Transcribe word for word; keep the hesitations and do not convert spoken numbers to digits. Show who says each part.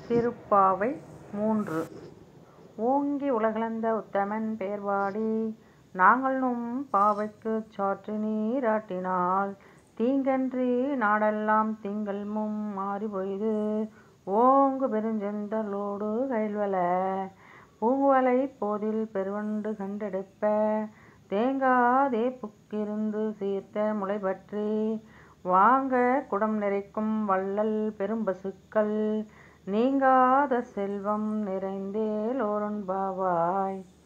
Speaker 1: திருப்பாவை மூன்று. ஓங்கி உலகளந்த உத்தமன் பெயர்பாடி நாங்கள் நும் பாவைக்குச் சாற்றி நீராட்டினால் தீங்கன்றி நாடெல்லாம் திங்கள் மும் மாறி பொய்து ஓங்கு பெருஞ்செந்தலோடு கயில்வல பூங்குவலை போதில் பெருவண்டு கண்டெடுப்ப தேங்காதே புக்கிருந்து சீர்த்த முளைபற்றி வாங்க குடம் நிறைக்கும் வள்ளல் பெரும்பசுக்கள் நீங்காத செல்வம் நிறைந்தேலோரெம்பாவாய்.